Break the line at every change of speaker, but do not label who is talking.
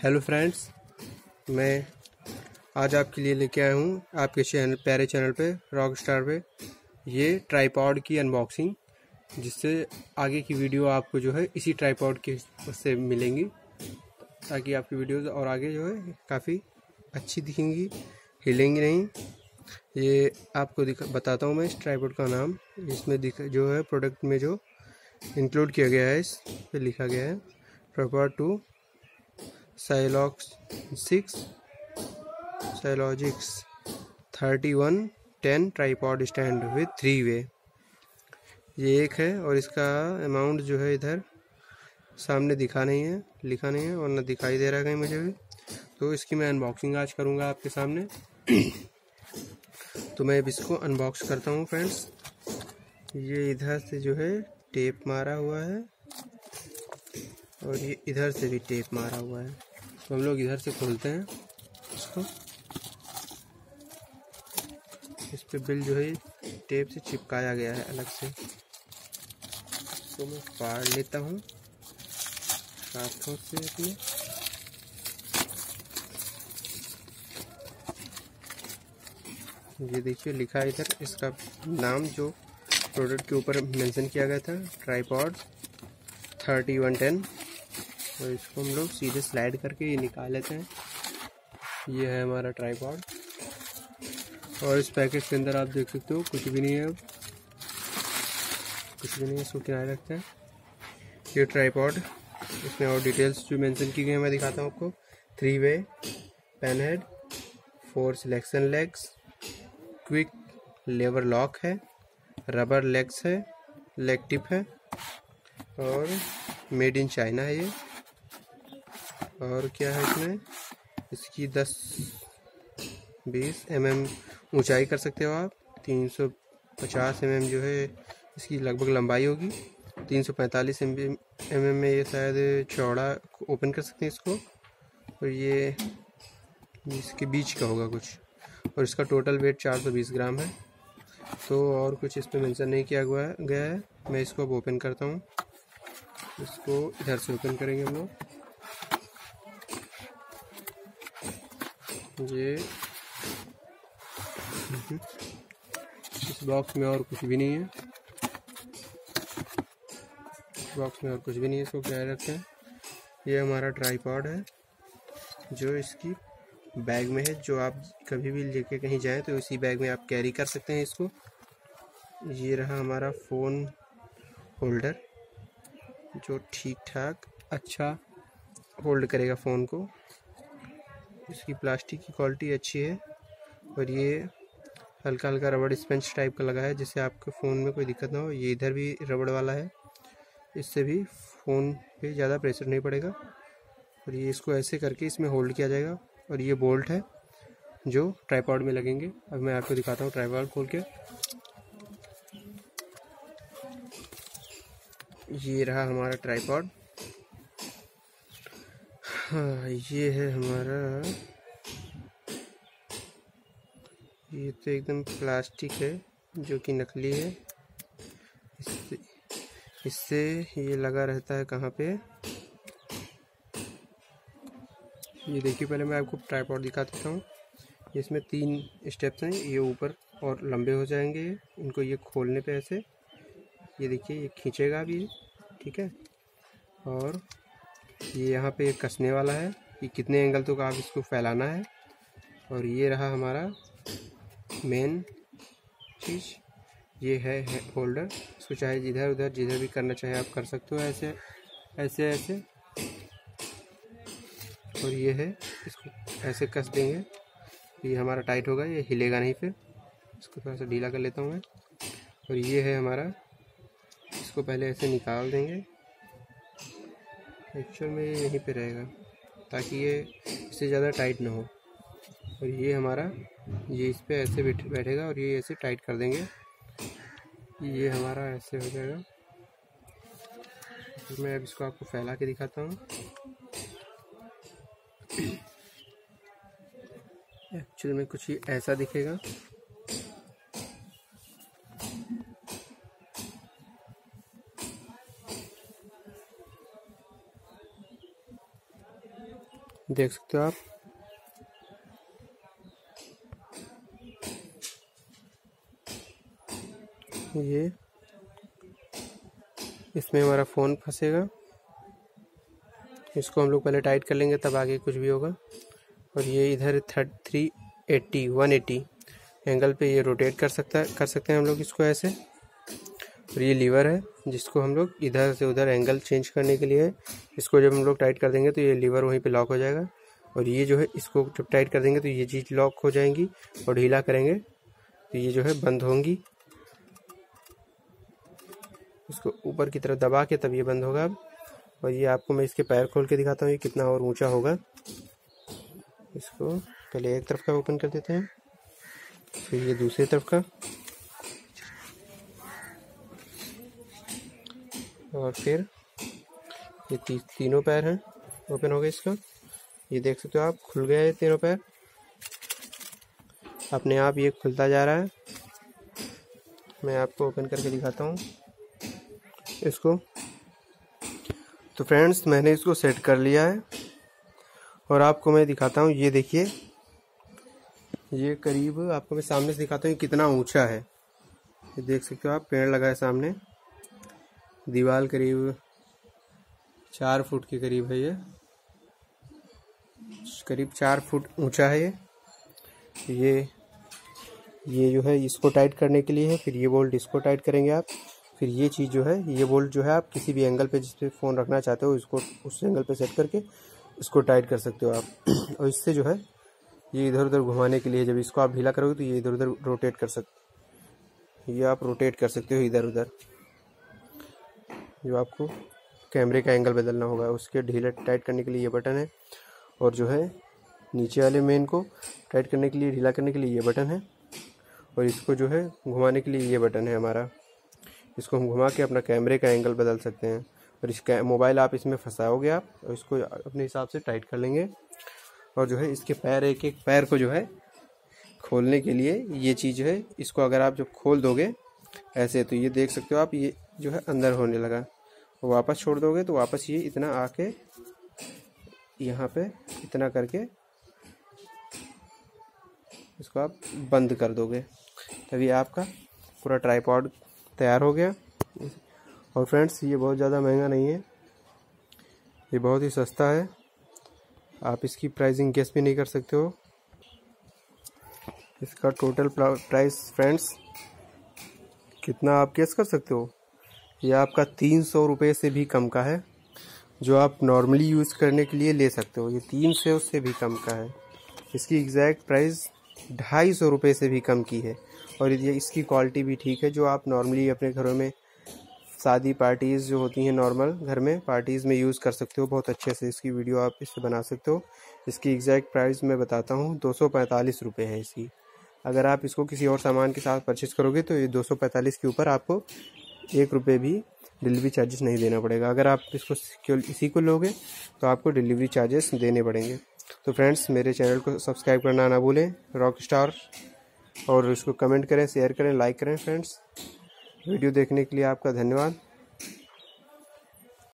Hello friends, मैं आज आपके लिए लेके आया हूँ आपके चैनल प्यारे चैनल पे रॉक स्टार पे ये ट्राइपॉड की अनबॉक्सिंग, जिससे आगे की वीडियो आपको जो है इसी ट्राइपॉड के से मिलेंगी, ताकि आपकी वीडियोस और आगे जो है काफ़ी अच्छी दिखेंगी, हिलेंगी नहीं। ये आपको बताता हूँ मैं इस ट्राइपॉड का नाम। इसमें जो है प्रोडक्ट में जो इंक्लूड किया गया है, इस पे लिखा गया है ट्राइपॉड 2 साइलॉजिक्स 3110 ट्राइपॉड स्टैंड विद 3 वे। ये एक है और इसका अमाउंट जो है इधर सामने लिखा नहीं है और ना दिखाई दे रहा है कहीं मुझे भी। तो इसकी मैं अनबॉक्सिंग आज करूँगा आपके सामने। तो मैं अब इसको अनबॉक्स करता हूँ फ्रेंड्स। ये इधर से जो है टेप मारा हुआ है और ये इधर से भी टेप मारा हुआ है। तो हम लोग इधर से खोलते हैं इसको। इस पे बिल जो है टेप से चिपकाया गया है अलग से। तो मैं फाड़ लेता हूँ हाथों से अपने। ये देखिए लिखा है इधर इसका नाम, जो प्रोडक्ट के ऊपर मेंशन किया गया था, ट्राइपॉड 3110। और इसको हम लोग सीधे स्लाइड करके ये निकाल लेते हैं। ये है हमारा ट्राइपॉड और इस पैकेज के अंदर आप देख सकते हो कुछ भी नहीं है, अब कुछ भी नहीं है। इसको किनारे रखते हैं। ये ट्राइपॉड, इसमें और डिटेल्स जो मेंशन की गई है मैं दिखाता हूँ आपको। 3 way pan head, 4 selection legs, quick lever lock है, रबर लेग्स है, लेग टिप है और मेड इन चाइना है ये। और क्या है इसमें, इसकी 10-20 mm ऊंचाई कर सकते हो आप। 350 mm जो है इसकी लगभग लंबाई होगी। 345 mm में ये शायद चौड़ा ओपन कर सकते हैं इसको। और ये इसके बीच का होगा कुछ। और इसका टोटल वेट 420 ग्राम है। तो और कुछ इस पर मेंशन नहीं किया गया है। मैं इसको अब ओपन करता हूँ। इसको इधर से ओपन करेंगे हम लोग। ये इस बॉक्स में और कुछ भी नहीं है। बॉक्स में और कुछ भी नहीं है। इसको क्या रखते हैं। ये हमारा ट्राइपॉड है जो इसकी बैग में है, जो आप कभी भी लेके कहीं जाएं तो इसी बैग में आप कैरी कर सकते हैं इसको। ये रहा हमारा फ़ोन होल्डर, जो ठीक ठाक अच्छा होल्ड करेगा फ़ोन को। इसकी प्लास्टिक की क्वालिटी अच्छी है और ये हल्का हल्का रबड़ स्पंज टाइप का लगा है, जिससे आपके फ़ोन में कोई दिक्कत ना हो। ये इधर भी रबड़ वाला है, इससे भी फ़ोन पे ज़्यादा प्रेशर नहीं पड़ेगा। और ये इसको ऐसे करके इसमें होल्ड किया जाएगा। और ये बोल्ट है जो ट्राइपॉड में लगेंगे। अब मैं आपको दिखाता हूँ ट्राइपॉड खोल के। ये रहा हमारा ट्राइपॉड। हाँ, ये है हमारा। ये तो एकदम प्लास्टिक है जो कि नकली है। इससे ये लगा रहता है कहाँ पे, ये देखिए। पहले मैं आपको ट्राइपॉड दिखा देता हूँ। इसमें 3 स्टेप्स हैं। ये ऊपर और लंबे हो जाएंगे इनको ये खोलने पे ऐसे। ये देखिए ये खींचेगा भी, ठीक है। और ये यहाँ पे कसने वाला है कि कितने एंगल तक आप इसको फैलाना है। और ये रहा हमारा मेन चीज़, ये है होल्डर। इसको चाहे इधर उधर जिधर भी करना चाहे आप कर सकते हो, ऐसे ऐसे ऐसे। और ये है, इसको ऐसे कस देंगे, ये हमारा टाइट होगा, ये हिलेगा नहीं। फिर इसको थोड़ा सा ढीला कर लेता हूँ मैं। और ये है हमारा, इसको पहले ऐसे निकाल देंगे। एक्चुअल में ये यहीं पे रहेगा ताकि ये इससे ज़्यादा टाइट ना हो। और ये हमारा, ये इस पे ऐसे बैठेगा और ये ऐसे टाइट कर देंगे। ये हमारा ऐसे हो जाएगा। तो मैं अब इसको आपको फैला के दिखाता हूँ। एक्चुअल में कुछ ही ऐसा दिखेगा। देख सकते हो आप। ये इसमें हमारा फ़ोन फंसेगा, इसको हम लोग पहले टाइट कर लेंगे तब आगे कुछ भी होगा। और ये इधर 180 एंगल पे ये रोटेट कर सकते हैं हम लोग इसको ऐसे। और ये लीवर है जिसको हम लोग इधर से उधर एंगल चेंज करने के लिए है। इसको जब हम लोग टाइट कर देंगे तो ये लीवर वहीं पे लॉक हो जाएगा। और ये जो है इसको जब टाइट कर देंगे तो ये चीज़ लॉक हो जाएंगी, और ढीला करेंगे तो ये जो है बंद होंगी। इसको ऊपर की तरफ दबा के तब ये बंद होगा अब। और ये आपको मैं इसके पैर खोल के दिखाता हूँ ये कितना और ऊंचा होगा। इसको पहले एक तरफ का ओपन कर देते हैं, फिर ये दूसरी तरफ का, और फिर ये तीनों पैर हैं ओपन हो गए इसका। ये देख सकते हो आप, खुल गया है तीनों पैर अपने आप, ये खुलता जा रहा है। मैं आपको ओपन करके दिखाता हूँ इसको। तो फ्रेंड्स मैंने इसको सेट कर लिया है और आपको मैं दिखाता हूँ। ये देखिए, ये करीब आपको मैं सामने से दिखाता हूँ कितना ऊंचा है। ये देख सकते हो आप, पेड़ लगा है सामने, दीवार करीब 4 फुट के करीब है, ये करीब 4 फुट ऊंचा है ये जो है इसको टाइट करने के लिए है। फिर ये बोल्ट इसको टाइट करेंगे आप। फिर ये चीज़ जो है, ये बोल्ट जो है आप किसी भी एंगल पे जिस पे फ़ोन रखना चाहते हो इसको उस एंगल पे सेट करके इसको टाइट कर सकते हो आप। और इससे जो है ये इधर उधर घुमाने के लिए, जब इसको आप ढीला करोगे तो ये इधर उधर रोटेट कर सकते, ये आप रोटेट कर सकते हो इधर उधर। जो आपको कैमरे का एंगल बदलना होगा उसके ढीला टाइट करने के लिए ये बटन है, और जो है नीचे वाले मेन को टाइट करने के लिए, ढीला करने के लिए ये बटन है, और इसको जो है घुमाने के लिए ये बटन है हमारा। इसको हम घुमा के अपना कैमरे का एंगल बदल सकते हैं। और इस मोबाइल आप इसमें फंसाओगे आप, और इसको अपने हिसाब से टाइट कर लेंगे। और जो है इसके पैर, एक एक पैर को जो है खोलने के लिए ये चीज़ है, इसको अगर आप जब खोल दोगे ऐसे तो ये देख सकते हो आप, ये जो है अंदर होने लगा। वापस छोड़ दोगे तो वापस ये इतना आके यहाँ पे इतना करके इसको आप बंद कर दोगे, तभी आपका पूरा ट्राइपॉड तैयार हो गया। और फ्रेंड्स ये बहुत ज़्यादा महंगा नहीं है, ये बहुत ही सस्ता है। आप इसकी प्राइसिंग गेस भी नहीं कर सकते हो। इसका टोटल प्राइस फ्रेंड्स कितना आप गेस कर सकते हो? ये आपका 300 रुपये से भी कम का है, जो आप नॉर्मली यूज़ करने के लिए ले सकते हो। ये 300 से भी कम का है। इसकी एग्जैक्ट प्राइस 250 रुपये से भी कम की है। और ये इसकी क्वालिटी भी ठीक है, जो आप नॉर्मली अपने घरों में शादी पार्टीज़ जो होती हैं नॉर्मल घर में पार्टीज़ में यूज़ कर सकते हो। बहुत अच्छे से इसकी वीडियो आप इससे बना सकते हो। इसकी एग्जैक्ट प्राइस मैं बताता हूँ, 245 रुपये है इसकी। अगर आप इसको किसी और सामान के साथ परचेज़ करोगे तो ये 245 के ऊपर आपको 1 रुपये भी डिलीवरी चार्जेस नहीं देना पड़ेगा। अगर आप इसको केवल इसी को लोगे तो आपको डिलीवरी चार्जेस देने पड़ेंगे। तो फ्रेंड्स मेरे चैनल को सब्सक्राइब करना ना भूलें, रॉक स्टार, और इसको कमेंट करें, शेयर करें, लाइक करें। फ्रेंड्स वीडियो देखने के लिए आपका धन्यवाद।